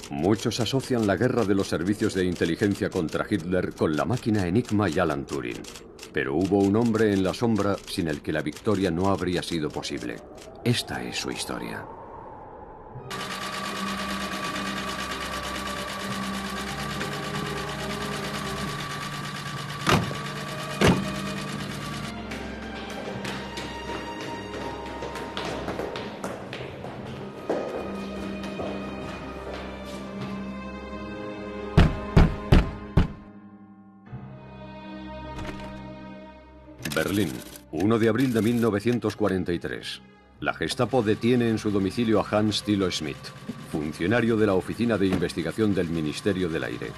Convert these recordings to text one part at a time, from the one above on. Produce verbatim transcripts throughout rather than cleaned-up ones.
Muchos asocian la guerra de los servicios de inteligencia contra Hitler con la máquina Enigma y Alan Turing. Pero hubo un hombre en la sombra sin el que la victoria no habría sido posible. Esta es su historia. Berlín, uno de abril de mil novecientos cuarenta y tres. La Gestapo detiene en su domicilio a Hans Thilo Schmidt, funcionario de la Oficina de Investigación del Ministerio del Aire.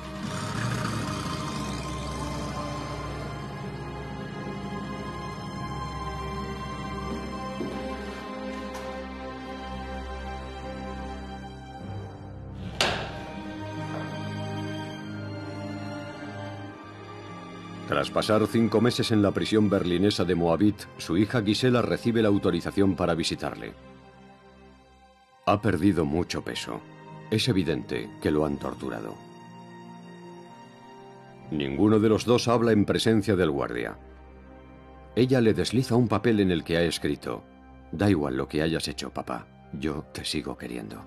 Tras pasar cinco meses en la prisión berlinesa de Moabit, su hija Gisela recibe la autorización para visitarle. Ha perdido mucho peso. Es evidente que lo han torturado. Ninguno de los dos habla en presencia del guardia. Ella le desliza un papel en el que ha escrito: «Da igual lo que hayas hecho, papá. Yo te sigo queriendo».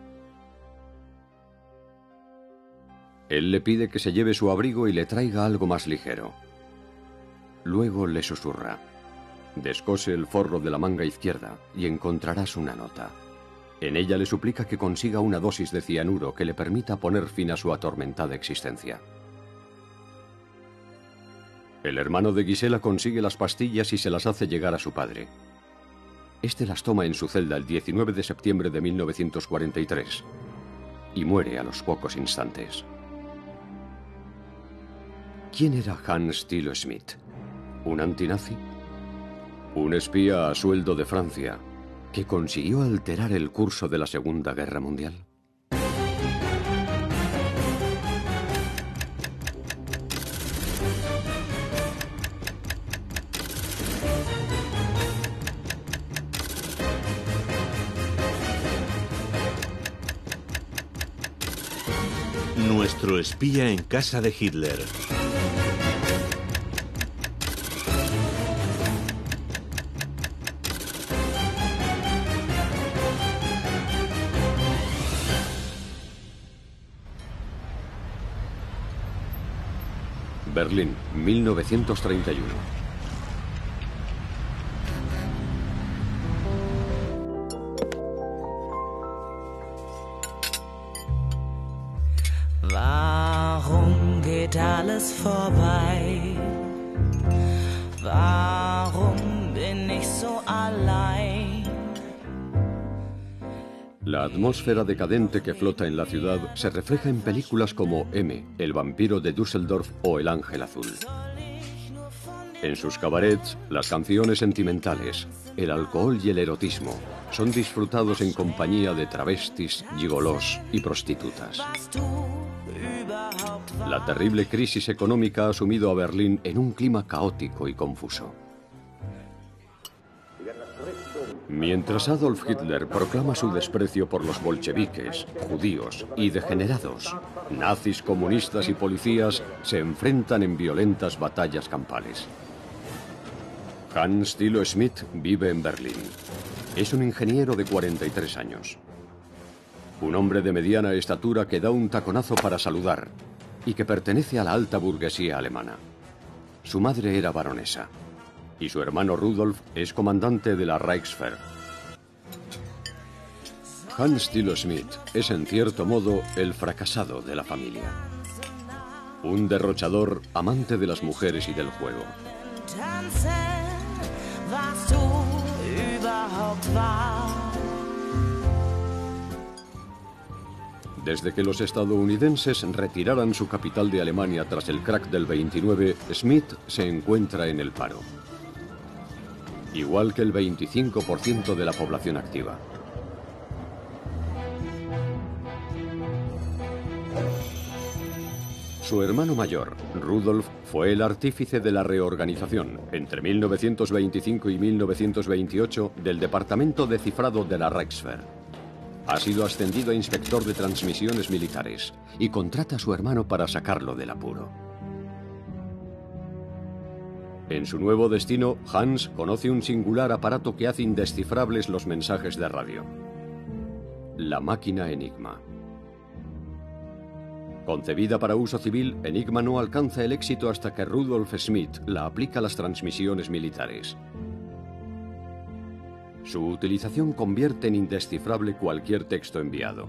Él le pide que se lleve su abrigo y le traiga algo más ligero. Luego le susurra: «Descose el forro de la manga izquierda y encontrarás una nota». En ella le suplica que consiga una dosis de cianuro que le permita poner fin a su atormentada existencia. El hermano de Gisela consigue las pastillas y se las hace llegar a su padre. Este las toma en su celda el diecinueve de septiembre de mil novecientos cuarenta y tres y muere a los pocos instantes. ¿Quién era Hans Thilo Schmidt? ¿Un antinazi? Un espía a sueldo de Francia que consiguió alterar el curso de la Segunda Guerra Mundial. Nuestro espía en casa de Hitler. Berlín, mil novecientos treinta y uno. Warum geht alles vorbei? Warum bin ich so allein? La atmósfera decadente que flota en la ciudad se refleja en películas como M, El vampiro de Düsseldorf o El ángel azul. En sus cabarets, las canciones sentimentales, el alcohol y el erotismo son disfrutados en compañía de travestis, gigolós y prostitutas. La terrible crisis económica ha sumido a Berlín en un clima caótico y confuso. Mientras Adolf Hitler proclama su desprecio por los bolcheviques, judíos y degenerados, nazis, comunistas y policías se enfrentan en violentas batallas campales. Hans Thilo Schmidt vive en Berlín. Es un ingeniero de cuarenta y tres años. Un hombre de mediana estatura que da un taconazo para saludar y que pertenece a la alta burguesía alemana. Su madre era baronesa y su hermano Rudolf es comandante de la Reichswehr. Hans Thilo Schmidt es en cierto modo el fracasado de la familia. Un derrochador amante de las mujeres y del juego. Desde que los estadounidenses retiraran su capital de Alemania tras el crack del veintinueve, Schmidt se encuentra en el paro. Igual que el veinticinco por ciento de la población activa. Su hermano mayor, Rudolf, fue el artífice de la reorganización, entre mil novecientos veinticinco y mil novecientos veintiocho, del departamento de cifrado de la Reichswehr. Ha sido ascendido a inspector de transmisiones militares y contrata a su hermano para sacarlo del apuro. En su nuevo destino, Hans conoce un singular aparato que hace indescifrables los mensajes de radio. La máquina Enigma. Concebida para uso civil, Enigma no alcanza el éxito hasta que Rudolf Schmidt la aplica a las transmisiones militares. Su utilización convierte en indescifrable cualquier texto enviado.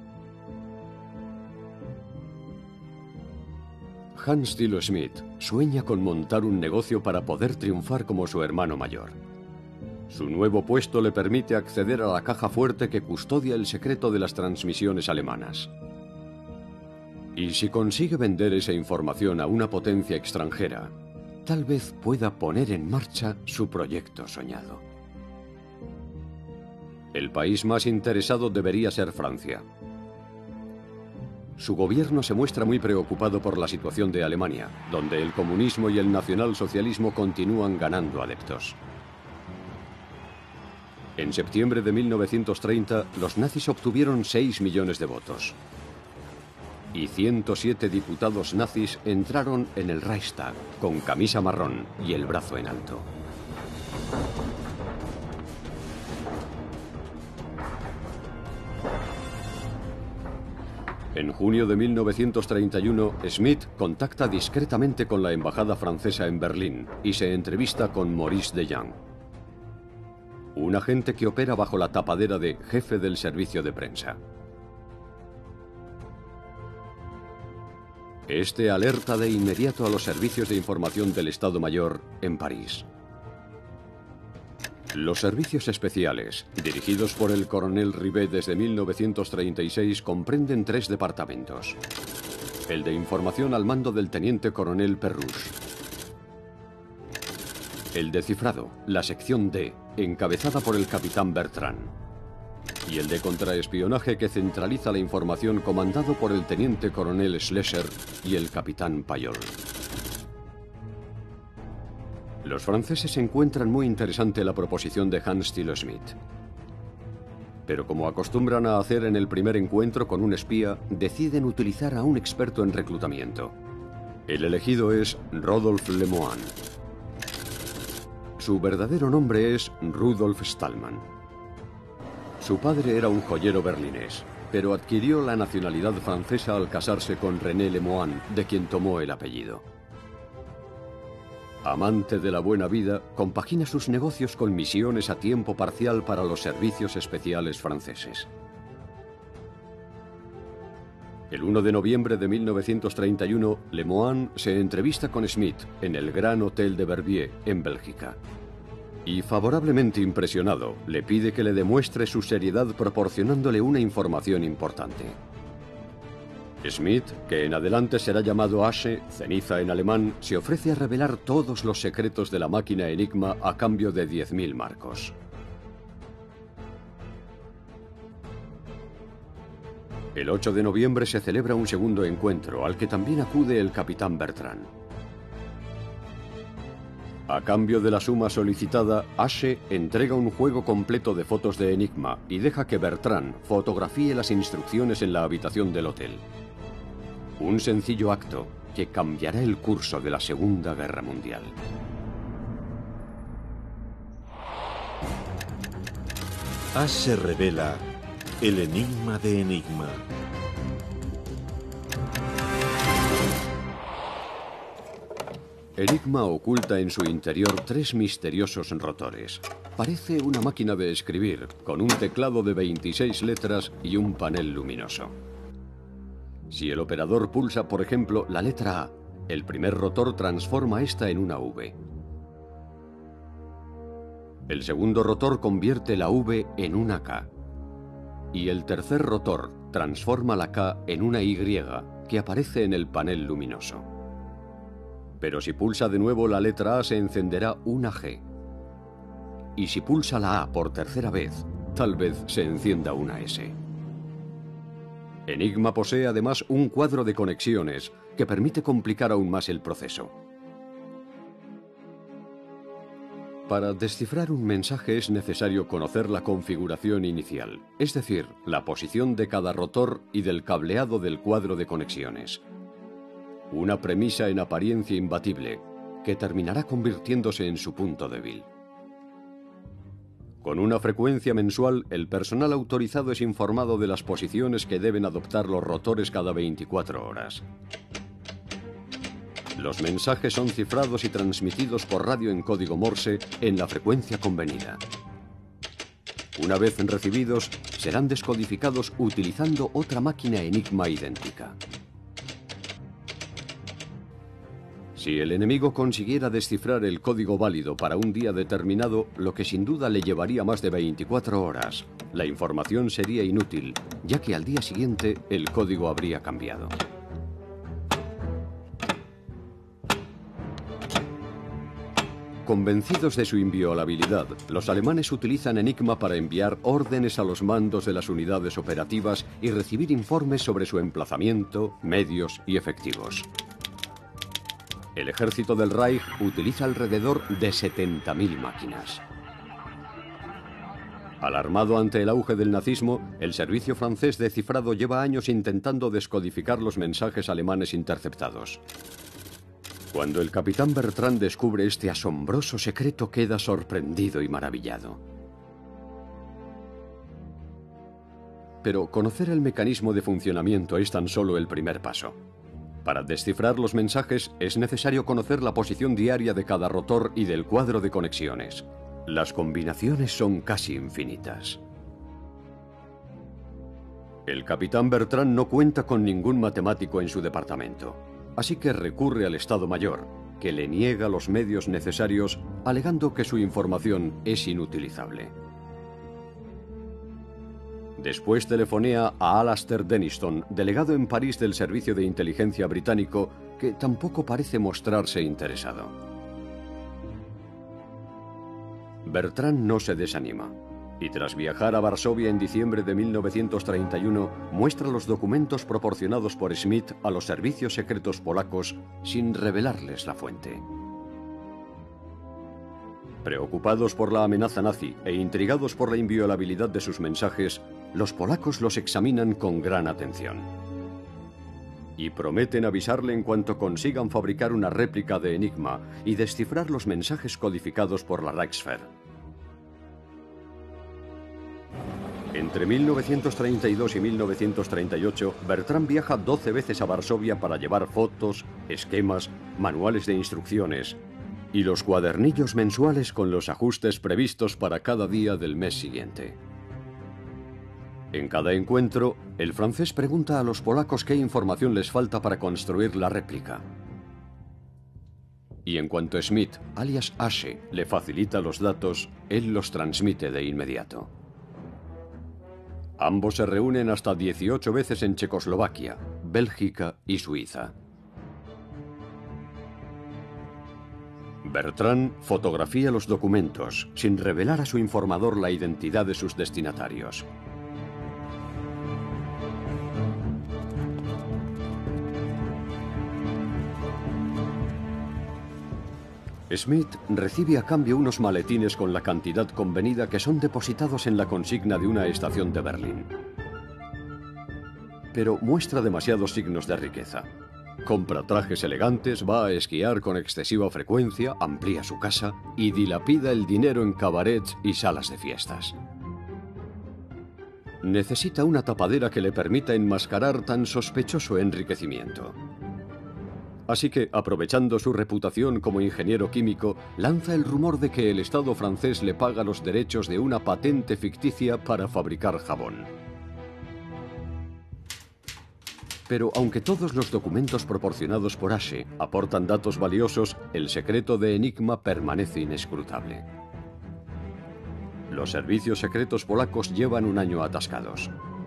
Hans Thilo Schmidt sueña con montar un negocio para poder triunfar como su hermano mayor. Su nuevo puesto le permite acceder a la caja fuerte que custodia el secreto de las transmisiones alemanas. Y si consigue vender esa información a una potencia extranjera, tal vez pueda poner en marcha su proyecto soñado. El país más interesado debería ser Francia. Su gobierno se muestra muy preocupado por la situación de Alemania, donde el comunismo y el nacionalsocialismo continúan ganando adeptos. En septiembre de mil novecientos treinta, los nazis obtuvieron seis millones de votos. Y ciento siete diputados nazis entraron en el Reichstag con camisa marrón y el brazo en alto. En junio de mil novecientos treinta y uno, Schmidt contacta discretamente con la embajada francesa en Berlín y se entrevista con Maurice de Young, un agente que opera bajo la tapadera de jefe del servicio de prensa. Este alerta de inmediato a los servicios de información del Estado Mayor en París. Los servicios especiales, dirigidos por el coronel Rivet desde mil novecientos treinta y seis, comprenden tres departamentos. El de información al mando del teniente coronel Perruche. El de cifrado, la sección D, encabezada por el capitán Bertrand. Y el de contraespionaje, que centraliza la información, comandado por el teniente coronel Schlesser y el capitán Payol. Los franceses encuentran muy interesante la proposición de Hans Thilo Schmidt. Pero como acostumbran a hacer en el primer encuentro con un espía, deciden utilizar a un experto en reclutamiento. El elegido es Rodolphe Lemoine. Su verdadero nombre es Rudolf Stallman. Su padre era un joyero berlinés, pero adquirió la nacionalidad francesa al casarse con René Lemoine, de quien tomó el apellido. Amante de la buena vida, compagina sus negocios con misiones a tiempo parcial para los servicios especiales franceses. El uno de noviembre de mil novecientos treinta y uno, Lemoine se entrevista con Schmidt en el Gran Hotel de Verbier, en Bélgica. Y favorablemente impresionado, le pide que le demuestre su seriedad proporcionándole una información importante. Schmidt, que en adelante será llamado Asche, ceniza en alemán, se ofrece a revelar todos los secretos de la máquina Enigma a cambio de diez mil marcos. El ocho de noviembre se celebra un segundo encuentro, al que también acude el capitán Bertrand. A cambio de la suma solicitada, Asche entrega un juego completo de fotos de Enigma y deja que Bertrand fotografíe las instrucciones en la habitación del hotel. Un sencillo acto que cambiará el curso de la Segunda Guerra Mundial. Asche revela el enigma de Enigma. Enigma oculta en su interior tres misteriosos rotores. Parece una máquina de escribir, con un teclado de veintiséis letras y un panel luminoso. Si el operador pulsa, por ejemplo, la letra A, el primer rotor transforma esta en una V. El segundo rotor convierte la V en una K. Y el tercer rotor transforma la K en una Y que aparece en el panel luminoso. Pero si pulsa de nuevo la letra A, se encenderá una G. Y si pulsa la A por tercera vez, tal vez se encienda una S. Enigma posee además un cuadro de conexiones que permite complicar aún más el proceso. Para descifrar un mensaje es necesario conocer la configuración inicial, es decir, la posición de cada rotor y del cableado del cuadro de conexiones. Una premisa en apariencia imbatible, que terminará convirtiéndose en su punto débil. Con una frecuencia mensual, el personal autorizado es informado de las posiciones que deben adoptar los rotores cada veinticuatro horas. Los mensajes son cifrados y transmitidos por radio en código Morse en la frecuencia convenida. Una vez recibidos, serán descodificados utilizando otra máquina Enigma idéntica. Si el enemigo consiguiera descifrar el código válido para un día determinado, lo que sin duda le llevaría más de veinticuatro horas, la información sería inútil, ya que al día siguiente el código habría cambiado. Convencidos de su inviolabilidad, los alemanes utilizan Enigma para enviar órdenes a los mandos de las unidades operativas y recibir informes sobre su emplazamiento, medios y efectivos. El ejército del Reich utiliza alrededor de setenta mil máquinas. Alarmado ante el auge del nazismo, el servicio francés de cifrado lleva años intentando descodificar los mensajes alemanes interceptados. Cuando el capitán Bertrand descubre este asombroso secreto, queda sorprendido y maravillado. Pero conocer el mecanismo de funcionamiento es tan solo el primer paso. Para descifrar los mensajes es necesario conocer la posición diaria de cada rotor y del cuadro de conexiones. Las combinaciones son casi infinitas. El capitán Bertrand no cuenta con ningún matemático en su departamento, así que recurre al Estado Mayor, que le niega los medios necesarios, alegando que su información es inutilizable. Después telefonea a Alastair Denniston, delegado en París del Servicio de Inteligencia británico, que tampoco parece mostrarse interesado. Bertrand no se desanima, y tras viajar a Varsovia en diciembre de mil novecientos treinta y uno, muestra los documentos proporcionados por Schmidt a los servicios secretos polacos sin revelarles la fuente. Preocupados por la amenaza nazi e intrigados por la inviolabilidad de sus mensajes, los polacos los examinan con gran atención. Y prometen avisarle en cuanto consigan fabricar una réplica de Enigma y descifrar los mensajes codificados por la Reichswehr. Entre mil novecientos treinta y dos y mil novecientos treinta y ocho, Bertrand viaja doce veces a Varsovia para llevar fotos, esquemas, manuales de instrucciones y los cuadernillos mensuales con los ajustes previstos para cada día del mes siguiente. En cada encuentro, el francés pregunta a los polacos qué información les falta para construir la réplica. Y en cuanto Schmidt, alias Asche, le facilita los datos, él los transmite de inmediato. Ambos se reúnen hasta dieciocho veces en Checoslovaquia, Bélgica y Suiza. Bertrand fotografía los documentos, sin revelar a su informador la identidad de sus destinatarios. Schmidt recibe a cambio unos maletines con la cantidad convenida que son depositados en la consigna de una estación de Berlín. Pero muestra demasiados signos de riqueza. Compra trajes elegantes, va a esquiar con excesiva frecuencia, amplía su casa y dilapida el dinero en cabarets y salas de fiestas. Necesita una tapadera que le permita enmascarar tan sospechoso enriquecimiento. Así que, aprovechando su reputación como ingeniero químico, lanza el rumor de que el Estado francés le paga los derechos de una patente ficticia para fabricar jabón. Pero aunque todos los documentos proporcionados por Asche aportan datos valiosos, el secreto de Enigma permanece inescrutable. Los servicios secretos polacos llevan un año atascados.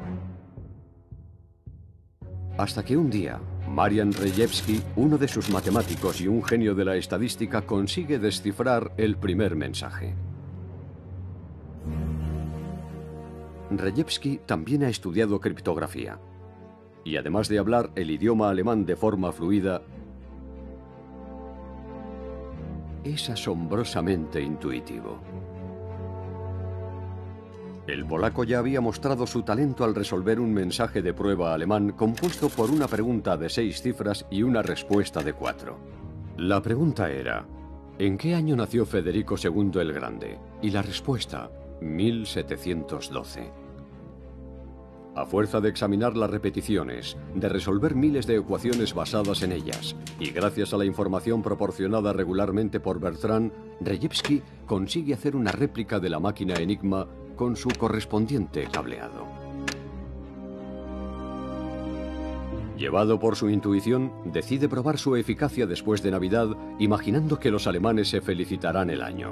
Hasta que un día, Marian Rejewski, uno de sus matemáticos y un genio de la estadística, consigue descifrar el primer mensaje. Rejewski también ha estudiado criptografía. Y además de hablar el idioma alemán de forma fluida, es asombrosamente intuitivo. El polaco ya había mostrado su talento al resolver un mensaje de prueba alemán compuesto por una pregunta de seis cifras y una respuesta de cuatro. La pregunta era: ¿en qué año nació Federico segundo el Grande? Y la respuesta: mil setecientos doce. A fuerza de examinar las repeticiones, de resolver miles de ecuaciones basadas en ellas, y gracias a la información proporcionada regularmente por Bertrand, Rejewski consigue hacer una réplica de la máquina Enigma con su correspondiente cableado. Llevado por su intuición, decide probar su eficacia después de Navidad, imaginando que los alemanes se felicitarán el año.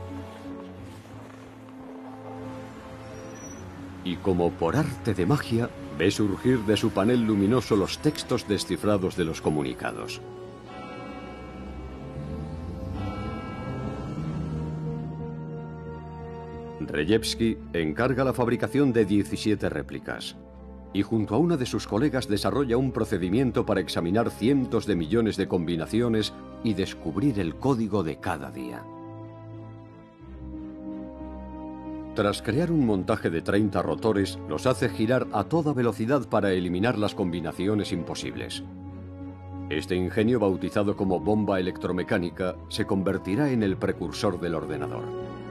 Y como por arte de magia, ve surgir de su panel luminoso los textos descifrados de los comunicados. Rejewski encarga la fabricación de diecisiete réplicas y junto a una de sus colegas desarrolla un procedimiento para examinar cientos de millones de combinaciones y descubrir el código de cada día. Tras crear un montaje de treinta rotores, los hace girar a toda velocidad para eliminar las combinaciones imposibles. Este ingenio, bautizado como bomba electromecánica, se convertirá en el precursor del ordenador.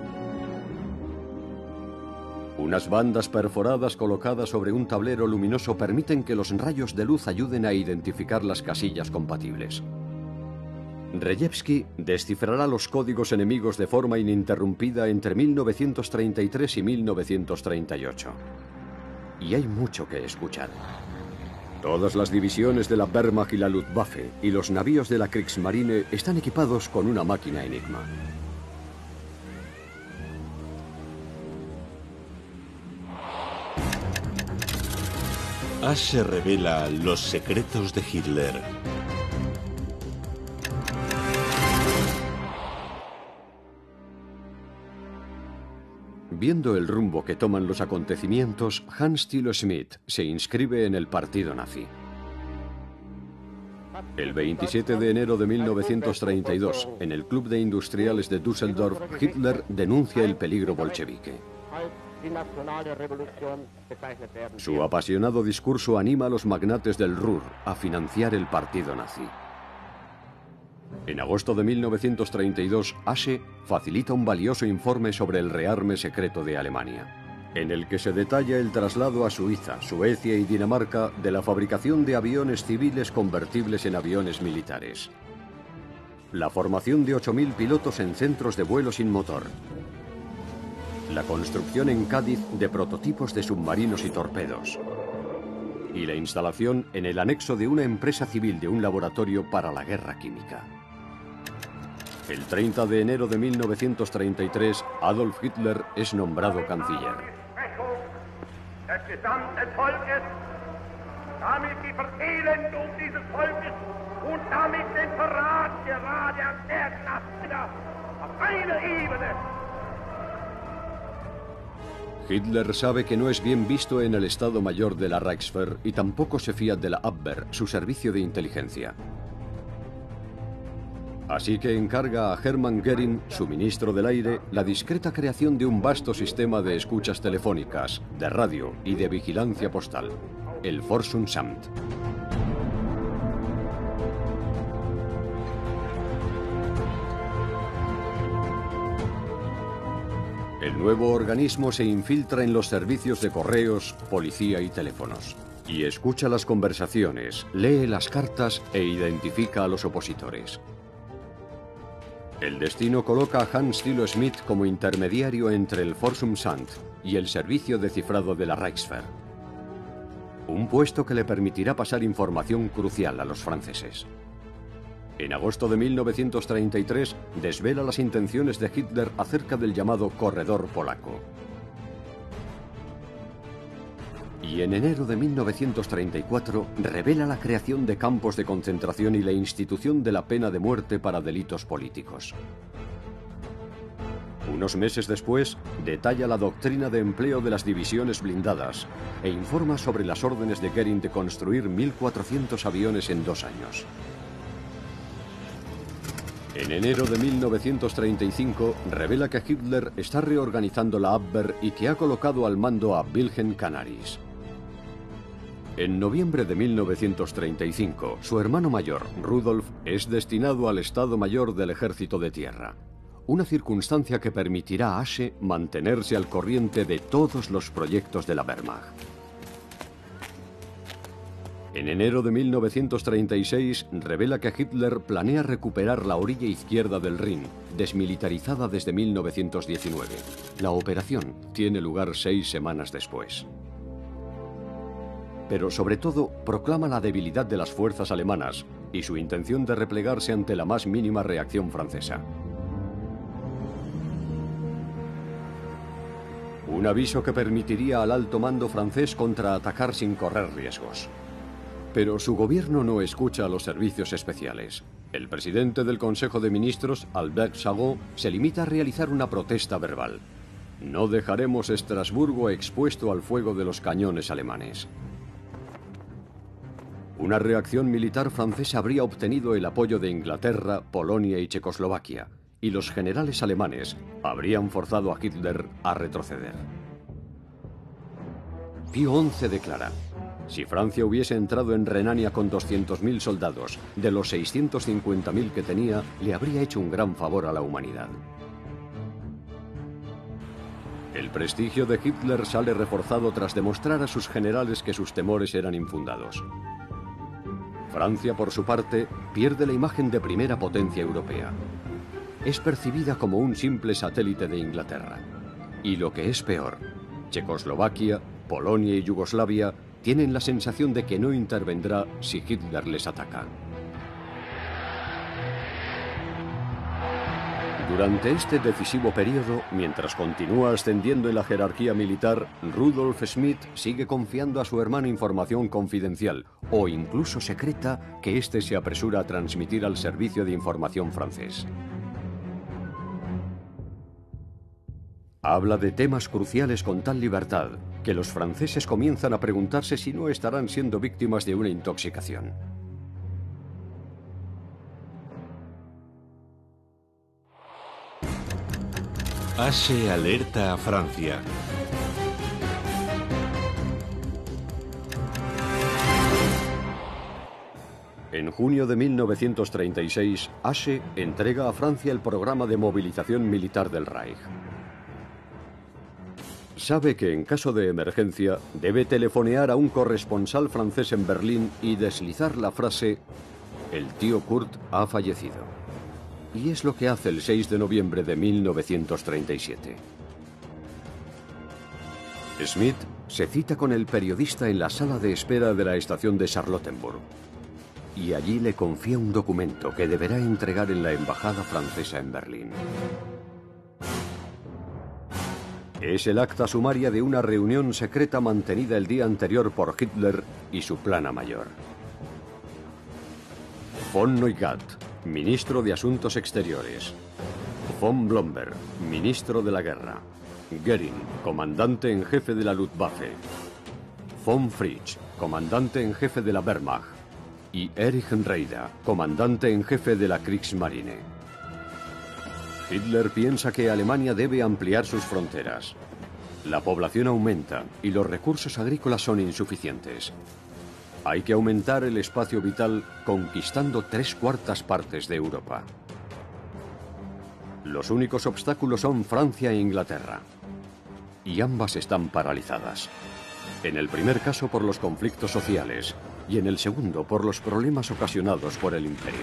Unas bandas perforadas colocadas sobre un tablero luminoso permiten que los rayos de luz ayuden a identificar las casillas compatibles. Rejewski descifrará los códigos enemigos de forma ininterrumpida entre mil novecientos treinta y tres y mil novecientos treinta y ocho. Y hay mucho que escuchar. Todas las divisiones de la Wehrmacht y la Luftwaffe y los navíos de la Kriegsmarine están equipados con una máquina Enigma. Ashe revela los secretos de Hitler. Viendo el rumbo que toman los acontecimientos, Hans Thilo Schmidt se inscribe en el partido nazi. El veintisiete de enero de mil novecientos treinta y dos, en el Club de Industriales de Düsseldorf, Hitler denuncia el peligro bolchevique. Su apasionado discurso anima a los magnates del Ruhr a financiar el partido nazi. En agosto de mil novecientos treinta y dos, Ashe facilita un valioso informe sobre el rearme secreto de Alemania, en el que se detalla el traslado a Suiza, Suecia y Dinamarca de la fabricación de aviones civiles convertibles en aviones militares, la formación de ocho mil pilotos en centros de vuelo sin motor, la construcción en Cádiz de prototipos de submarinos y torpedos, y la instalación en el anexo de una empresa civil de un laboratorio para la guerra química. El treinta de enero de mil novecientos treinta y tres, Adolf Hitler es nombrado canciller. Hitler sabe que no es bien visto en el Estado Mayor de la Reichswehr y tampoco se fía de la Abwehr, su servicio de inteligencia. Así que encarga a Hermann Göring, su ministro del aire, la discreta creación de un vasto sistema de escuchas telefónicas, de radio y de vigilancia postal, el Forschungsamt. El nuevo organismo se infiltra en los servicios de correos, policía y teléfonos, y escucha las conversaciones, lee las cartas e identifica a los opositores. El destino coloca a Hans Thilo Schmidt como intermediario entre el Forschungsamt y el servicio de cifrado de la Reichswehr, un puesto que le permitirá pasar información crucial a los franceses. En agosto de mil novecientos treinta y tres desvela las intenciones de Hitler acerca del llamado corredor polaco. Y en enero de mil novecientos treinta y cuatro revela la creación de campos de concentración y la institución de la pena de muerte para delitos políticos. Unos meses después, detalla la doctrina de empleo de las divisiones blindadas e informa sobre las órdenes de Göring de construir mil cuatrocientos aviones en dos años. En enero de mil novecientos treinta y cinco revela que Hitler está reorganizando la Abwehr y que ha colocado al mando a Wilhelm Canaris. En noviembre de mil novecientos treinta y cinco, su hermano mayor, Rudolf, es destinado al Estado Mayor del Ejército de Tierra, una circunstancia que permitirá a Asche mantenerse al corriente de todos los proyectos de la Wehrmacht. En enero de mil novecientos treinta y seis revela que Hitler planea recuperar la orilla izquierda del Rin, desmilitarizada desde mil novecientos diecinueve. La operación tiene lugar seis semanas después. Pero sobre todo proclama la debilidad de las fuerzas alemanas y su intención de replegarse ante la más mínima reacción francesa. Un aviso que permitiría al alto mando francés contraatacar sin correr riesgos. Pero su gobierno no escucha a los servicios especiales. El presidente del Consejo de Ministros, Albert Sarraut, se limita a realizar una protesta verbal. No dejaremos Estrasburgo expuesto al fuego de los cañones alemanes. Una reacción militar francesa habría obtenido el apoyo de Inglaterra, Polonia y Checoslovaquia, y los generales alemanes habrían forzado a Hitler a retroceder. Pío once declara: si Francia hubiese entrado en Renania con doscientos mil soldados, de los seiscientos cincuenta mil que tenía, le habría hecho un gran favor a la humanidad. El prestigio de Hitler sale reforzado tras demostrar a sus generales que sus temores eran infundados. Francia, por su parte, pierde la imagen de primera potencia europea. Es percibida como un simple satélite de Inglaterra. Y lo que es peor, Checoslovaquia, Polonia y Yugoslavia tienen la sensación de que no intervendrá si Hitler les ataca. Durante este decisivo periodo, mientras continúa ascendiendo en la jerarquía militar, Rudolf Schmidt sigue confiando a su hermano información confidencial, o incluso secreta, que éste se apresura a transmitir al servicio de información francés. Habla de temas cruciales con tal libertad que los franceses comienzan a preguntarse si no estarán siendo víctimas de una intoxicación. Asche alerta a Francia. En junio de mil novecientos treinta y seis, Asche entrega a Francia el programa de movilización militar del Reich. Sabe que en caso de emergencia debe telefonear a un corresponsal francés en Berlín y deslizar la frase «El tío Kurt ha fallecido». Y es lo que hace el seis de noviembre de mil novecientos treinta y siete. Schmidt se cita con el periodista en la sala de espera de la estación de Charlottenburg y allí le confía un documento que deberá entregar en la embajada francesa en Berlín. Es el acta sumaria de una reunión secreta mantenida el día anterior por Hitler y su plana mayor. Von Neugath, ministro de Asuntos Exteriores. Von Blomberg, ministro de la Guerra. Göring, comandante en jefe de la Luftwaffe. Von Fritsch, comandante en jefe de la Wehrmacht. Y Erich Reida, comandante en jefe de la Kriegsmarine. Hitler piensa que Alemania debe ampliar sus fronteras. La población aumenta y los recursos agrícolas son insuficientes. Hay que aumentar el espacio vital conquistando tres cuartas partes de Europa. Los únicos obstáculos son Francia e Inglaterra. Y ambas están paralizadas. En el primer caso por los conflictos sociales y en el segundo por los problemas ocasionados por el imperio.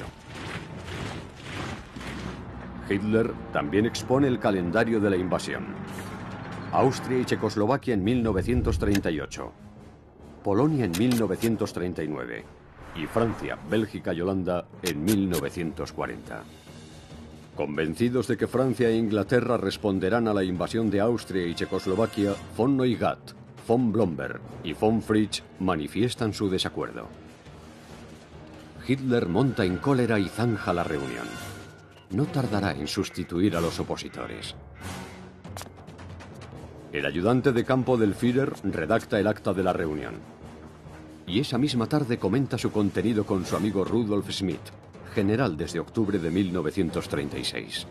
Hitler también expone el calendario de la invasión. Austria y Checoslovaquia en mil novecientos treinta y ocho. Polonia en mil novecientos treinta y nueve. Y Francia, Bélgica y Holanda en mil novecientos cuarenta. Convencidos de que Francia e Inglaterra responderán a la invasión de Austria y Checoslovaquia, von Neugath, von Blomberg y von Fritsch manifiestan su desacuerdo. Hitler monta en cólera y zanja la reunión. No tardará en sustituir a los opositores. El ayudante de campo del Führer redacta el acta de la reunión. Y esa misma tarde comenta su contenido con su amigo Rudolf Schmidt, general desde octubre de mil novecientos treinta y seis.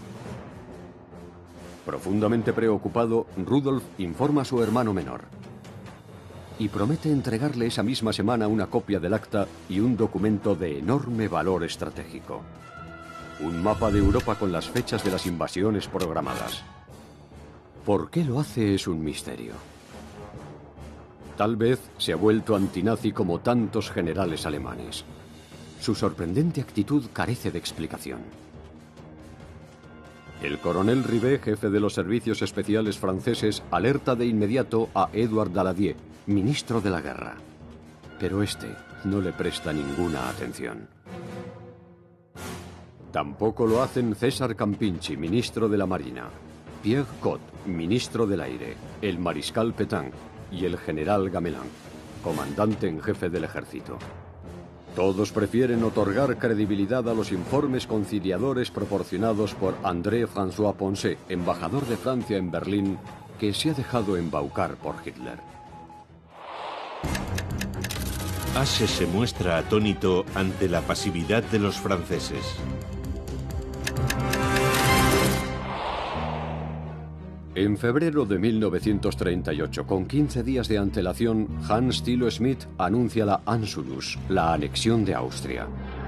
Profundamente preocupado, Rudolf informa a su hermano menor y promete entregarle esa misma semana una copia del acta y un documento de enorme valor estratégico. Un mapa de Europa con las fechas de las invasiones programadas. ¿Por qué lo hace? Es un misterio. Tal vez se ha vuelto antinazi como tantos generales alemanes. Su sorprendente actitud carece de explicación. El coronel Rivet, jefe de los servicios especiales franceses, alerta de inmediato a Edouard Daladier, ministro de la guerra. Pero este no le presta ninguna atención. Tampoco lo hacen César Campinchi, ministro de la Marina, Pierre Cot, ministro del Aire, el mariscal Pétain y el general Gamelin, comandante en jefe del ejército. Todos prefieren otorgar credibilidad a los informes conciliadores proporcionados por André François Poncet, embajador de Francia en Berlín, que se ha dejado embaucar por Hitler. Ashe se muestra atónito ante la pasividad de los franceses. En febrero de mil novecientos treinta y ocho, con quince días de antelación, Hans Thilo Schmidt anuncia la Anschluss, la anexión de Austria.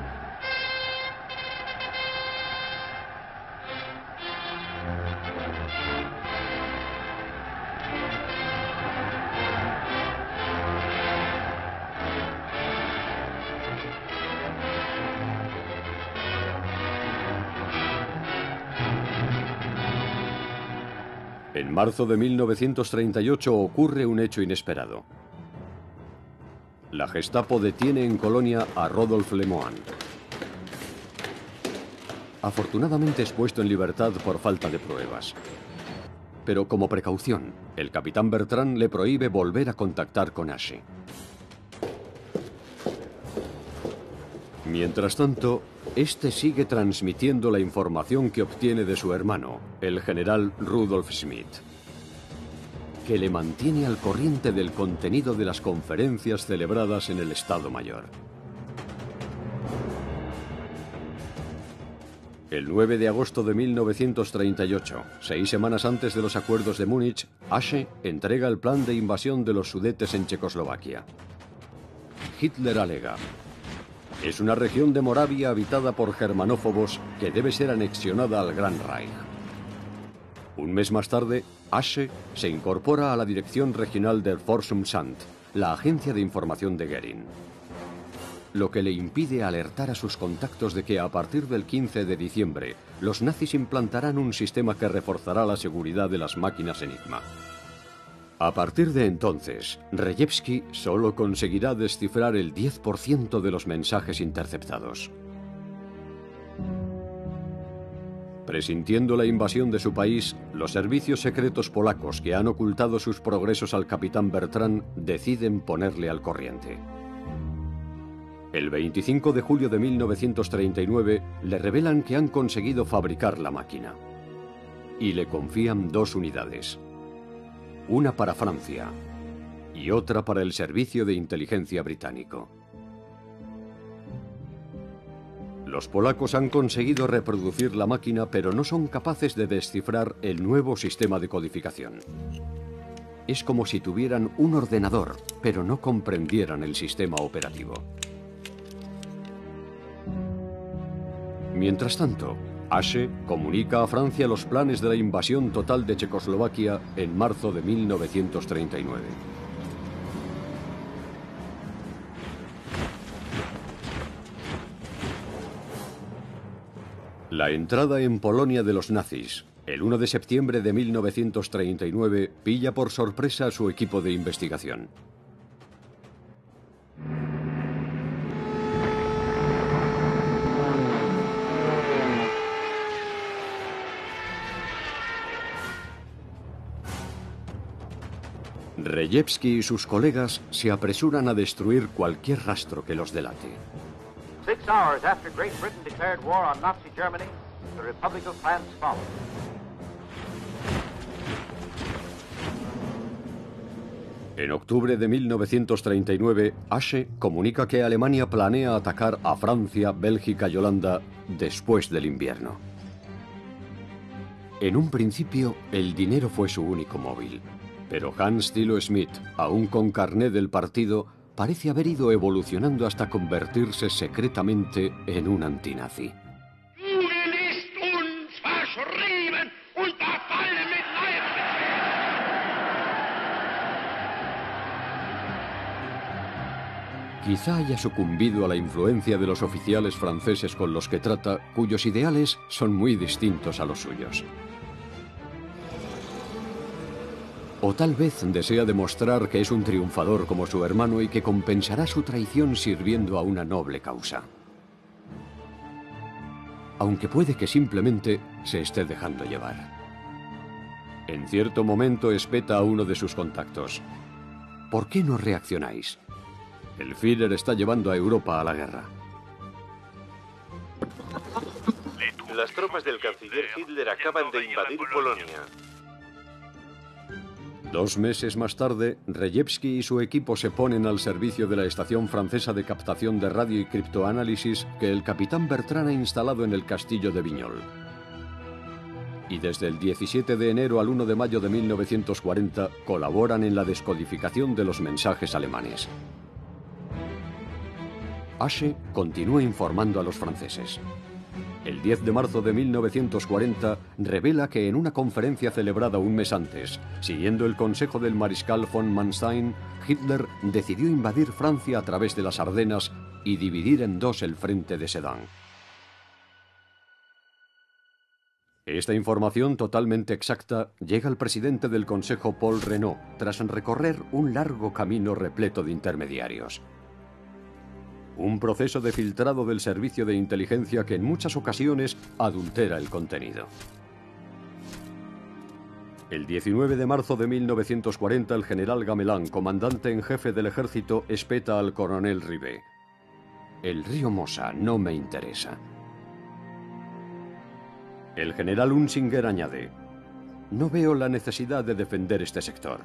En marzo de mil novecientos treinta y ocho ocurre un hecho inesperado. La Gestapo detiene en Colonia a Rodolphe Lemoine. Afortunadamente es puesto en libertad por falta de pruebas. Pero como precaución, el capitán Bertrand le prohíbe volver a contactar con Ashe. Mientras tanto, este sigue transmitiendo la información que obtiene de su hermano, el general Rudolf Schmidt, que le mantiene al corriente del contenido de las conferencias celebradas en el Estado Mayor. El nueve de agosto de mil novecientos treinta y ocho, seis semanas antes de los acuerdos de Múnich, Ashe entrega el plan de invasión de los Sudetes en Checoslovaquia. Hitler alega: es una región de Moravia habitada por germanófobos que debe ser anexionada al Gran Reich. Un mes más tarde, Ashe se incorpora a la dirección regional del Forschungsamt, la agencia de información de Göring, lo que le impide alertar a sus contactos de que a partir del quince de diciembre los nazis implantarán un sistema que reforzará la seguridad de las máquinas Enigma. A partir de entonces, Rejewski solo conseguirá descifrar el diez por ciento de los mensajes interceptados. Presintiendo la invasión de su país, los servicios secretos polacos que han ocultado sus progresos al capitán Bertrand deciden ponerle al corriente. El veinticinco de julio de mil novecientos treinta y nueve le revelan que han conseguido fabricar la máquina y le confían dos unidades. Una para Francia y otra para el Servicio de Inteligencia británico. Los polacos han conseguido reproducir la máquina, pero no son capaces de descifrar el nuevo sistema de codificación. Es como si tuvieran un ordenador, pero no comprendieran el sistema operativo. Mientras tanto, Ashe comunica a Francia los planes de la invasión total de Checoslovaquia en marzo de mil novecientos treinta y nueve. La entrada en Polonia de los nazis, el uno de septiembre de mil novecientos treinta y nueve, pilla por sorpresa a su equipo de investigación. Rejewski y sus colegas se apresuran a destruir cualquier rastro que los delate. Six hours after Great Britain declared war on Nazi Germany, the Republic of France followed. En octubre de mil novecientos treinta y nueve, Asche comunica que Alemania planea atacar a Francia, Bélgica y Holanda después del invierno. En un principio, el dinero fue su único móvil, pero Hans Thilo Schmidt, aún con carné del partido, parece haber ido evolucionando hasta convertirse secretamente en un antinazi. Quizá haya sucumbido a la influencia de los oficiales franceses con los que trata, cuyos ideales son muy distintos a los suyos. O tal vez desea demostrar que es un triunfador como su hermano y que compensará su traición sirviendo a una noble causa. Aunque puede que simplemente se esté dejando llevar. En cierto momento espeta a uno de sus contactos. ¿Por qué no reaccionáis? El Führer está llevando a Europa a la guerra. Las tropas del canciller Hitler acaban de invadir Polonia. Dos meses más tarde, Rejewski y su equipo se ponen al servicio de la estación francesa de captación de radio y criptoanálisis que el capitán Bertrand ha instalado en el castillo de Vignol. Y desde el diecisiete de enero al uno de mayo de mil novecientos cuarenta colaboran en la descodificación de los mensajes alemanes. Asche continúa informando a los franceses. El diez de marzo de mil novecientos cuarenta revela que en una conferencia celebrada un mes antes, siguiendo el consejo del mariscal von Manstein, Hitler decidió invadir Francia a través de las Ardenas y dividir en dos el frente de Sedan. Esta información totalmente exacta llega al presidente del Consejo Paul Reynaud tras recorrer un largo camino repleto de intermediarios. Un proceso de filtrado del servicio de inteligencia que en muchas ocasiones adultera el contenido. El diecinueve de marzo de mil novecientos cuarenta, el general Gamelin, comandante en jefe del ejército, espeta al coronel Rivet. El río Mosa no me interesa. El general Hunsinger añade: no veo la necesidad de defender este sector.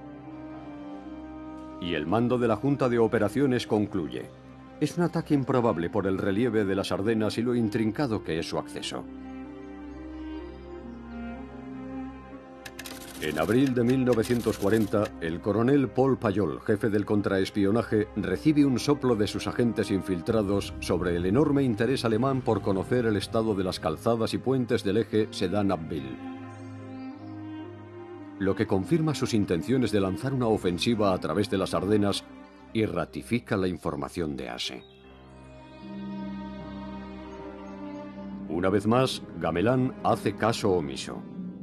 Y el mando de la Junta de Operaciones concluye: es un ataque improbable por el relieve de las Ardenas y lo intrincado que es su acceso. En abril de mil novecientos cuarenta, el coronel Paul Payol, jefe del contraespionaje, recibe un soplo de sus agentes infiltrados sobre el enorme interés alemán por conocer el estado de las calzadas y puentes del eje Sedan-Abbeville, lo que confirma sus intenciones de lanzar una ofensiva a través de las Ardenas y ratifica la información de Asche. Una vez más, Gamelin hace caso omiso,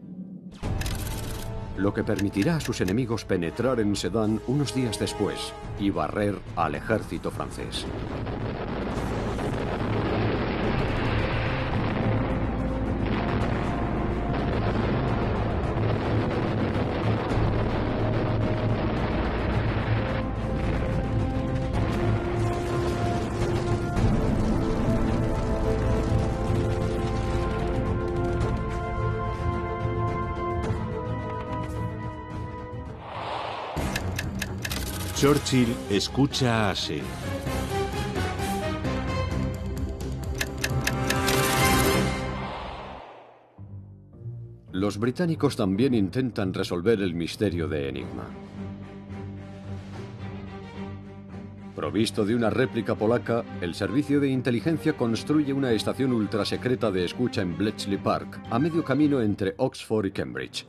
lo que permitirá a sus enemigos penetrar en Sedan unos días después y barrer al ejército francés. Churchill escucha a Asche. Los británicos también intentan resolver el misterio de Enigma. Provisto de una réplica polaca, el servicio de inteligencia construye una estación ultrasecreta de escucha en Bletchley Park, a medio camino entre Oxford y Cambridge.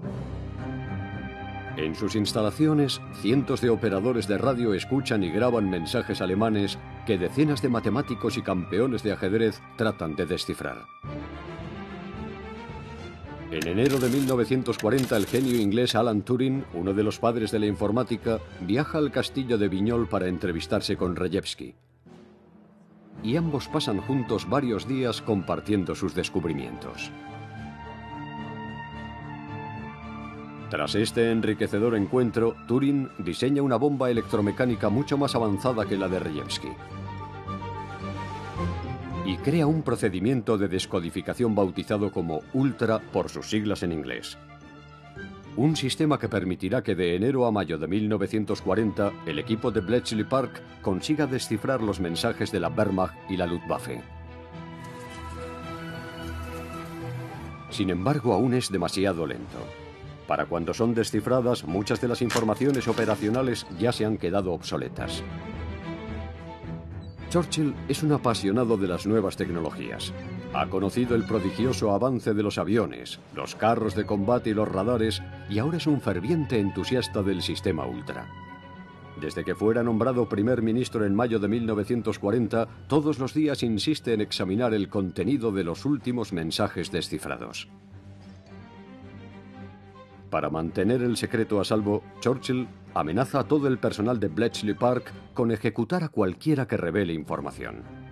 En sus instalaciones, cientos de operadores de radio escuchan y graban mensajes alemanes que decenas de matemáticos y campeones de ajedrez tratan de descifrar. En enero de mil novecientos cuarenta, el genio inglés Alan Turing, uno de los padres de la informática, viaja al castillo de Vignol para entrevistarse con Rejewski. Y ambos pasan juntos varios días compartiendo sus descubrimientos. Tras este enriquecedor encuentro, Turing diseña una bomba electromecánica mucho más avanzada que la de Rejewski y crea un procedimiento de descodificación bautizado como Ultra por sus siglas en inglés. un sistema que permitirá que de enero a mayo de mil novecientos cuarenta el equipo de Bletchley Park consiga descifrar los mensajes de la Wehrmacht y la Luftwaffe. Sin embargo, aún es demasiado lento. Para cuando son descifradas, muchas de las informaciones operacionales ya se han quedado obsoletas. Churchill es un apasionado de las nuevas tecnologías. Ha conocido el prodigioso avance de los aviones, los carros de combate y los radares, y ahora es un ferviente entusiasta del sistema Ultra. Desde que fuera nombrado primer ministro en mayo de mil novecientos cuarenta, todos los días insiste en examinar el contenido de los últimos mensajes descifrados. Para mantener el secreto a salvo, Churchill amenaza a todo el personal de Bletchley Park con ejecutar a cualquiera que revele información.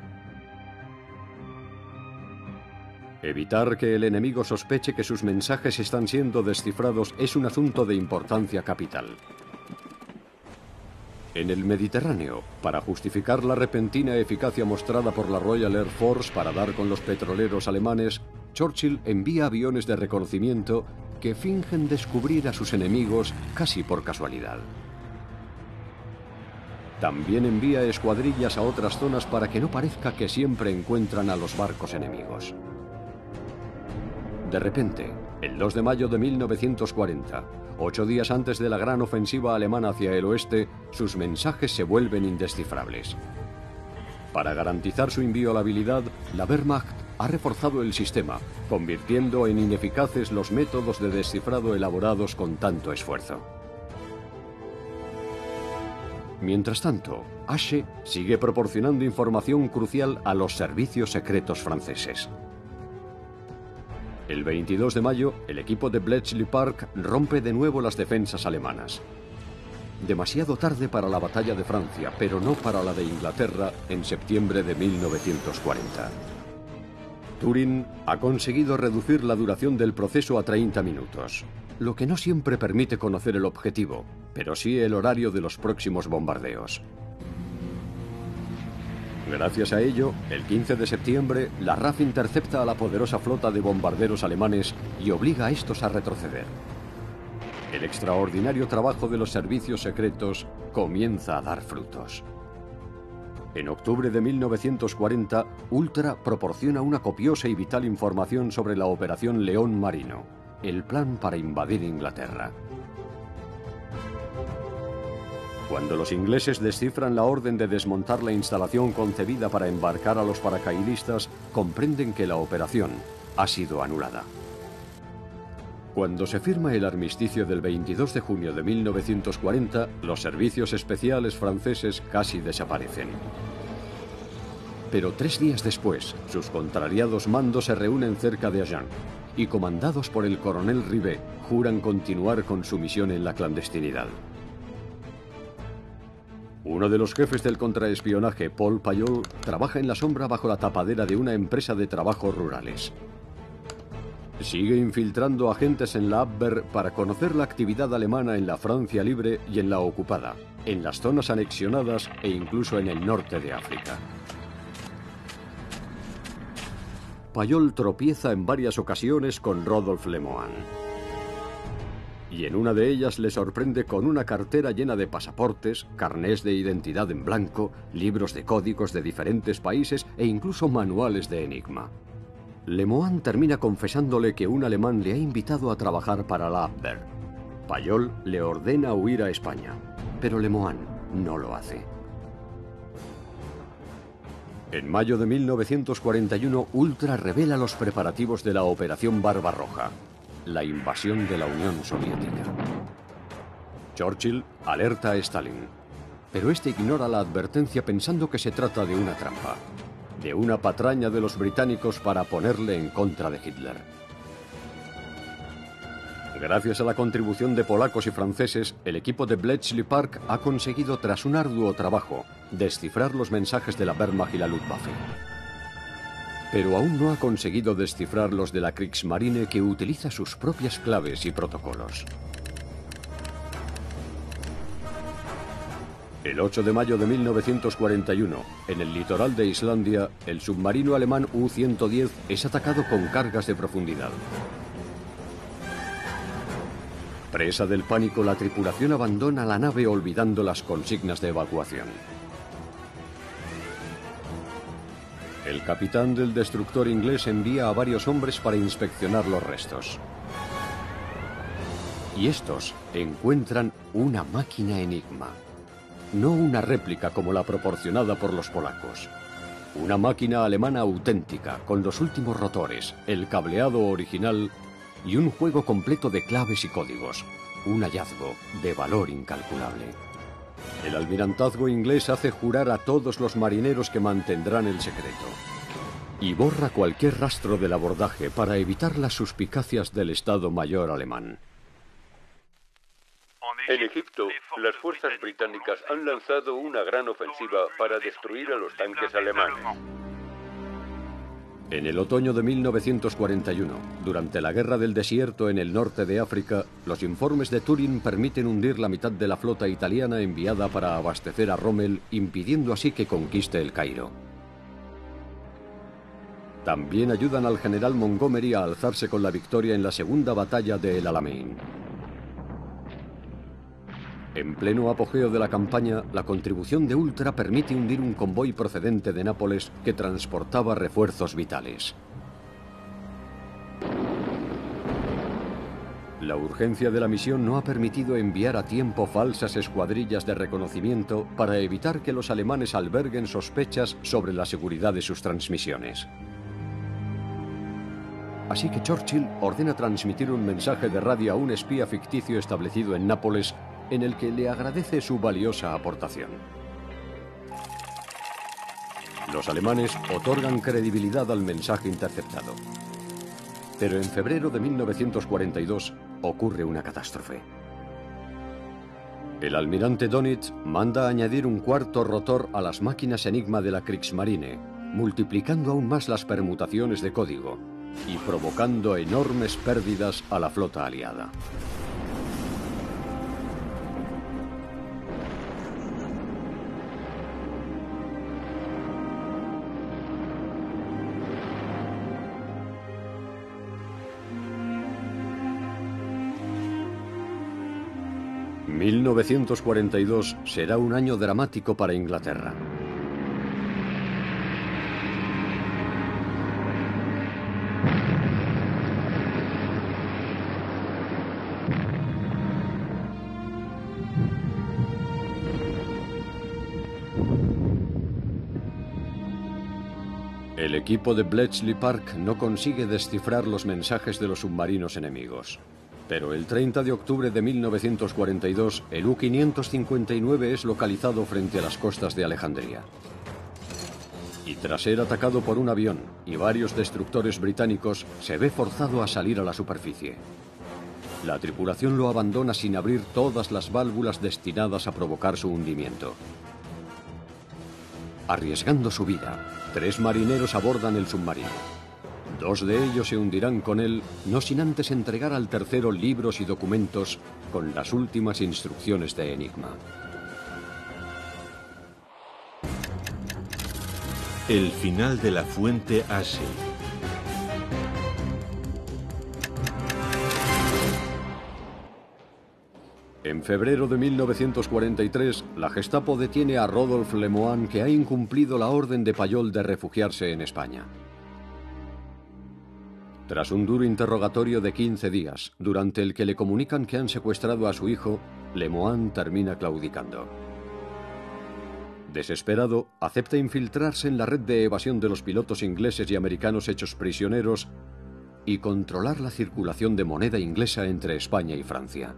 Evitar que el enemigo sospeche que sus mensajes están siendo descifrados es un asunto de importancia capital. En el Mediterráneo, para justificar la repentina eficacia mostrada por la Royal Air Force para dar con los petroleros alemanes, Churchill envía aviones de reconocimiento que fingen descubrir a sus enemigos casi por casualidad. También envía escuadrillas a otras zonas para que no parezca que siempre encuentran a los barcos enemigos. De repente, el dos de mayo de mil novecientos cuarenta, ocho días antes de la gran ofensiva alemana hacia el oeste, sus mensajes se vuelven indescifrables. Para garantizar su inviolabilidad, la Wehrmacht ha reforzado el sistema, convirtiendo en ineficaces los métodos de descifrado elaborados con tanto esfuerzo. Mientras tanto, Ashe sigue proporcionando información crucial a los servicios secretos franceses. El veintidós de mayo, el equipo de Bletchley Park rompe de nuevo las defensas alemanas. Demasiado tarde para la batalla de Francia, pero no para la de Inglaterra en septiembre de mil novecientos cuarenta. Turing ha conseguido reducir la duración del proceso a treinta minutos, lo que no siempre permite conocer el objetivo, pero sí el horario de los próximos bombardeos. Gracias a ello, el quince de septiembre, la R A F intercepta a la poderosa flota de bombarderos alemanes y obliga a estos a retroceder. El extraordinario trabajo de los servicios secretos comienza a dar frutos. En octubre de mil novecientos cuarenta, Ultra proporciona una copiosa y vital información sobre la Operación León Marino, el plan para invadir Inglaterra. Cuando los ingleses descifran la orden de desmontar la instalación concebida para embarcar a los paracaidistas, comprenden que la operación ha sido anulada. Cuando se firma el armisticio del veintidós de junio de mil novecientos cuarenta, los servicios especiales franceses casi desaparecen. Pero tres días después, sus contrariados mandos se reúnen cerca de Agen y, comandados por el coronel Rivet, juran continuar con su misión en la clandestinidad. Uno de los jefes del contraespionaje, Paul Payol, trabaja en la sombra bajo la tapadera de una empresa de trabajos rurales. Sigue infiltrando agentes en la Abwehr para conocer la actividad alemana en la Francia libre y en la ocupada, en las zonas anexionadas e incluso en el norte de África. Payol tropieza en varias ocasiones con Rodolphe Lemoine. Y en una de ellas le sorprende con una cartera llena de pasaportes, carnés de identidad en blanco, libros de códigos de diferentes países e incluso manuales de enigma. Lemoine termina confesándole que un alemán le ha invitado a trabajar para la Abwehr. Payol le ordena huir a España, pero Lemoine no lo hace. En mayo de mil novecientos cuarenta y uno, Ultra revela los preparativos de la Operación Barbarroja, la invasión de la Unión Soviética. Churchill alerta a Stalin, pero este ignora la advertencia pensando que se trata de una trampa, de una patraña de los británicos para ponerle en contra de Hitler. Gracias a la contribución de polacos y franceses, el equipo de Bletchley Park ha conseguido, tras un arduo trabajo, descifrar los mensajes de la Wehrmacht y la Luftwaffe. Pero aún no ha conseguido descifrar los de la Kriegsmarine, que utiliza sus propias claves y protocolos. El ocho de mayo de mil novecientos cuarenta y uno, en el litoral de Islandia, el submarino alemán U ciento diez es atacado con cargas de profundidad. Presa del pánico, la tripulación abandona la nave olvidando las consignas de evacuación. El capitán del destructor inglés envía a varios hombres para inspeccionar los restos. Y estos encuentran una máquina Enigma. No una réplica como la proporcionada por los polacos. Una máquina alemana auténtica, con los últimos rotores, el cableado original y un juego completo de claves y códigos. Un hallazgo de valor incalculable. El almirantazgo inglés hace jurar a todos los marineros que mantendrán el secreto. Y borra cualquier rastro del abordaje para evitar las suspicacias del Estado Mayor alemán. En Egipto, las fuerzas británicas han lanzado una gran ofensiva para destruir a los tanques alemanes. En el otoño de mil novecientos cuarenta y uno, durante la Guerra del Desierto en el norte de África, los informes de Turing permiten hundir la mitad de la flota italiana enviada para abastecer a Rommel, impidiendo así que conquiste el Cairo. También ayudan al general Montgomery a alzarse con la victoria en la segunda batalla de El Alamein. En pleno apogeo de la campaña, la contribución de Ultra permite hundir un convoy procedente de Nápoles que transportaba refuerzos vitales. La urgencia de la misión no ha permitido enviar a tiempo falsas escuadrillas de reconocimiento para evitar que los alemanes alberguen sospechas sobre la seguridad de sus transmisiones. Así que Churchill ordena transmitir un mensaje de radio a un espía ficticio establecido en Nápoles en el que le agradece su valiosa aportación. Los alemanes otorgan credibilidad al mensaje interceptado. Pero en febrero de mil novecientos cuarenta y dos ocurre una catástrofe. El almirante Dönitz manda añadir un cuarto rotor a las máquinas Enigma de la Kriegsmarine, multiplicando aún más las permutaciones de código y provocando enormes pérdidas a la flota aliada. mil novecientos cuarenta y dos será un año dramático para Inglaterra. El equipo de Bletchley Park no consigue descifrar los mensajes de los submarinos enemigos. Pero el treinta de octubre de mil novecientos cuarenta y dos, el U quinientos cincuenta y nueve es localizado frente a las costas de Alejandría. Y tras ser atacado por un avión y varios destructores británicos, se ve forzado a salir a la superficie. La tripulación lo abandona sin abrir todas las válvulas destinadas a provocar su hundimiento. Arriesgando su vida, tres marineros abordan el submarino. Dos de ellos se hundirán con él, no sin antes entregar al tercero libros y documentos con las últimas instrucciones de Enigma. El final de la fuente Ashe. En febrero de mil novecientos cuarenta y tres, la Gestapo detiene a Rodolphe Lemoine, que ha incumplido la orden de Payol de refugiarse en España. Tras un duro interrogatorio de quince días, durante el que le comunican que han secuestrado a su hijo, Lemoine termina claudicando. Desesperado, acepta infiltrarse en la red de evasión de los pilotos ingleses y americanos hechos prisioneros y controlar la circulación de moneda inglesa entre España y Francia.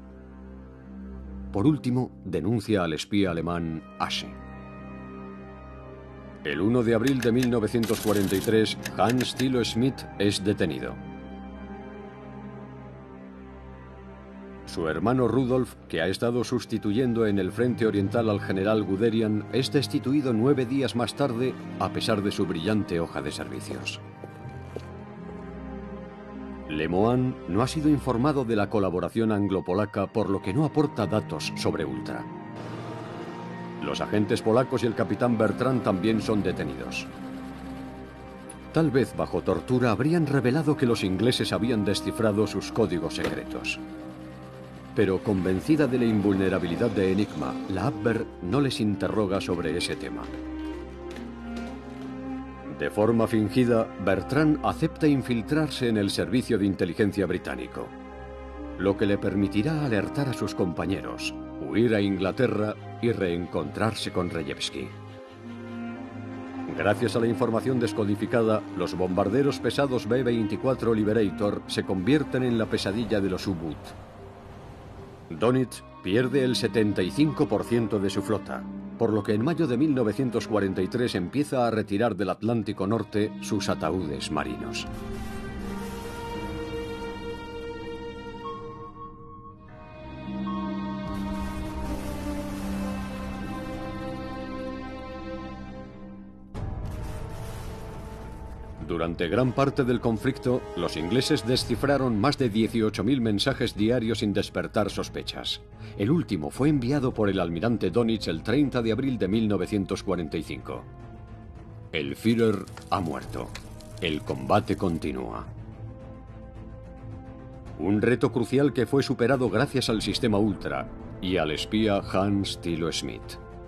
Por último, denuncia al espía alemán Ashe. El uno de abril de mil novecientos cuarenta y tres, Hans Thilo Schmidt es detenido. Su hermano Rudolf, que ha estado sustituyendo en el frente oriental al general Guderian, es destituido nueve días más tarde, a pesar de su brillante hoja de servicios. Lemoine no ha sido informado de la colaboración anglo-polaca, por lo que no aporta datos sobre Ultra. Los agentes polacos y el capitán Bertrand también son detenidos. Tal vez bajo tortura habrían revelado que los ingleses habían descifrado sus códigos secretos. Pero convencida de la invulnerabilidad de Enigma, la Abwehr no les interroga sobre ese tema. De forma fingida, Bertrand acepta infiltrarse en el servicio de inteligencia británico, lo que le permitirá alertar a sus compañeros, huir a Inglaterra y reencontrarse con Rejewski. Gracias a la información descodificada, los bombarderos pesados B veinticuatro Liberator se convierten en la pesadilla de los U-Boot. Dönitz pierde el setenta y cinco por ciento de su flota, por lo que en mayo de mil novecientos cuarenta y tres empieza a retirar del Atlántico Norte sus ataúdes marinos. Durante gran parte del conflicto, los ingleses descifraron más de dieciocho mil mensajes diarios sin despertar sospechas. El último fue enviado por el almirante Dönitz el treinta de abril de mil novecientos cuarenta y cinco. El Führer ha muerto. El combate continúa. Un reto crucial que fue superado gracias al sistema Ultra y al espía Hans Thilo Schmidt.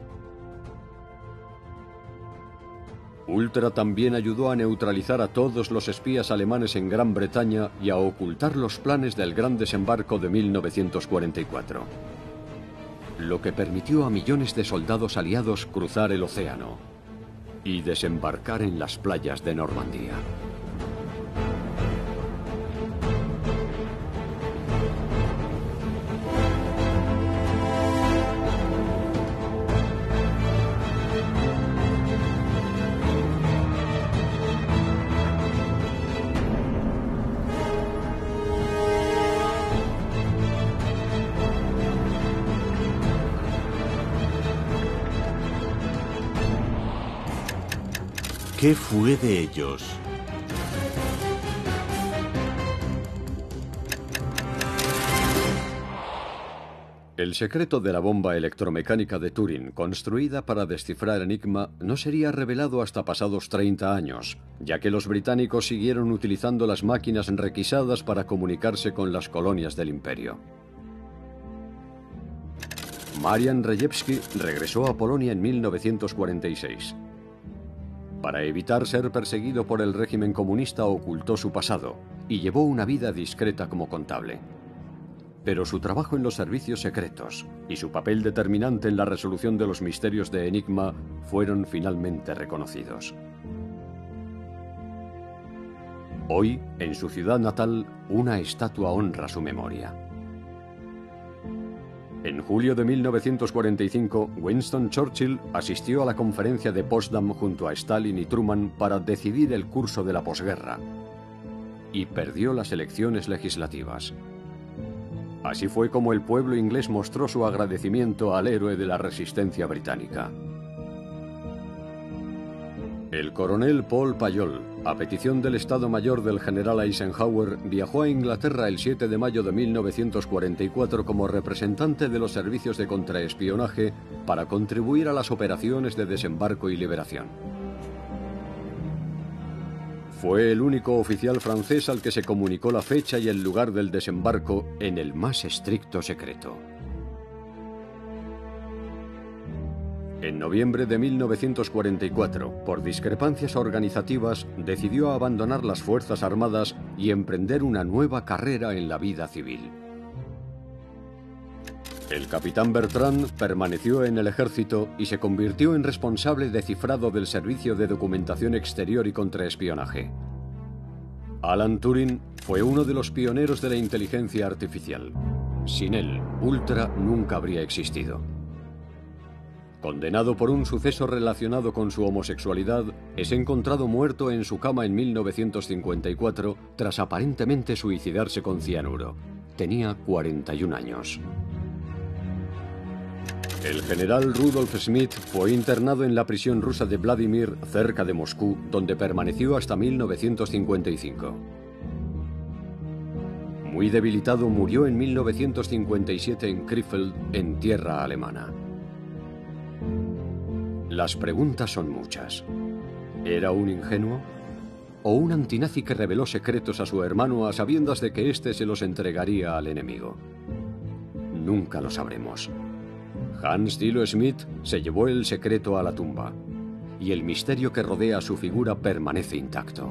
Ultra también ayudó a neutralizar a todos los espías alemanes en Gran Bretaña y a ocultar los planes del gran desembarco de mil novecientos cuarenta y cuatro, lo que permitió a millones de soldados aliados cruzar el océano y desembarcar en las playas de Normandía. ¿Qué fue de ellos? El secreto de la bomba electromecánica de Turing, construida para descifrar Enigma, no sería revelado hasta pasados treinta años, ya que los británicos siguieron utilizando las máquinas requisadas para comunicarse con las colonias del imperio. Marian Rejewski regresó a Polonia en mil novecientos cuarenta y seis. Para evitar ser perseguido por el régimen comunista, ocultó su pasado y llevó una vida discreta como contable. Pero su trabajo en los servicios secretos y su papel determinante en la resolución de los misterios de Enigma fueron finalmente reconocidos. Hoy, en su ciudad natal, una estatua honra su memoria. En julio de mil novecientos cuarenta y cinco, Winston Churchill asistió a la conferencia de Potsdam junto a Stalin y Truman para decidir el curso de la posguerra, y perdió las elecciones legislativas. Así fue como el pueblo inglés mostró su agradecimiento al héroe de la resistencia británica. El coronel Paul Payol, a petición del Estado Mayor del general Eisenhower, viajó a Inglaterra el siete de mayo de mil novecientos cuarenta y cuatro como representante de los servicios de contraespionaje para contribuir a las operaciones de desembarco y liberación. Fue el único oficial francés al que se comunicó la fecha y el lugar del desembarco en el más estricto secreto. En noviembre de mil novecientos cuarenta y cuatro, por discrepancias organizativas, decidió abandonar las Fuerzas Armadas y emprender una nueva carrera en la vida civil. El capitán Bertrand permaneció en el ejército y se convirtió en responsable de cifrado del Servicio de Documentación Exterior y Contraespionaje. Alan Turing fue uno de los pioneros de la inteligencia artificial. Sin él, Ultra nunca habría existido. Condenado por un suceso relacionado con su homosexualidad, es encontrado muerto en su cama en mil novecientos cincuenta y cuatro tras aparentemente suicidarse con cianuro. Tenía cuarenta y un años. El general Rudolf Schmidt fue internado en la prisión rusa de Vladimir, cerca de Moscú, donde permaneció hasta mil novecientos cincuenta y cinco. Muy debilitado, murió en mil novecientos cincuenta y siete en Krefeld, en tierra alemana. Las preguntas son muchas. ¿Era un ingenuo? ¿O un antinazi que reveló secretos a su hermano a sabiendas de que éste se los entregaría al enemigo? nunca lo sabremos. Hans Thilo Schmidt se llevó el secreto a la tumba, y el misterio que rodea su figura permanece intacto.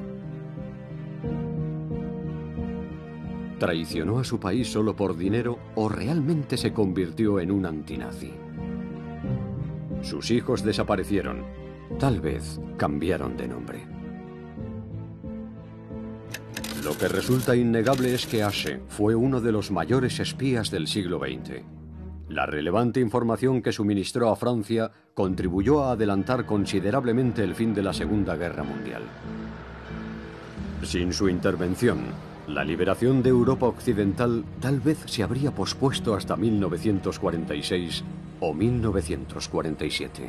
¿Traicionó a su país solo por dinero o realmente se convirtió en un antinazi? Sus hijos desaparecieron. Tal vez cambiaron de nombre. Lo que resulta innegable es que Asche fue uno de los mayores espías del siglo veinte. La relevante información que suministró a Francia contribuyó a adelantar considerablemente el fin de la Segunda Guerra Mundial. Sin su intervención, la liberación de Europa Occidental tal vez se habría pospuesto hasta mil novecientos cuarenta y seis o mil novecientos cuarenta y siete.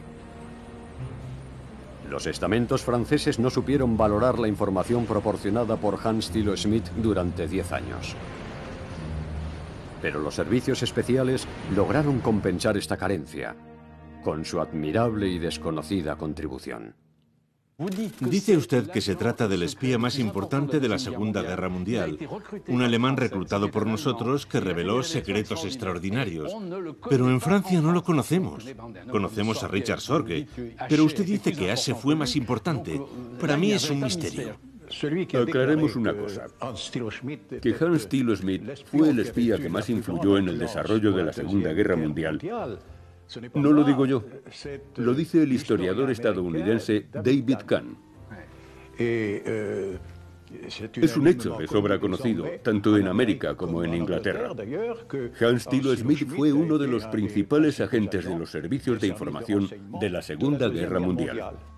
Los estamentos franceses no supieron valorar la información proporcionada por Hans Thilo Schmidt durante diez años. Pero los servicios especiales lograron compensar esta carencia con su admirable y desconocida contribución. Dice usted que se trata del espía más importante de la Segunda Guerra Mundial, un alemán reclutado por nosotros que reveló secretos extraordinarios. Pero en Francia no lo conocemos. Conocemos a Richard Sorge, pero usted dice que Asche fue más importante. Para mí es un misterio. Aclaremos una cosa, que Hans Thilo Schmidt fue el espía que más influyó en el desarrollo de la Segunda Guerra Mundial. No lo digo yo, lo dice el historiador estadounidense David Kahn. Es un hecho de sobra conocido, tanto en América como en Inglaterra. Hans Thilo Schmidt fue uno de los principales agentes de los servicios de información de la Segunda Guerra Mundial.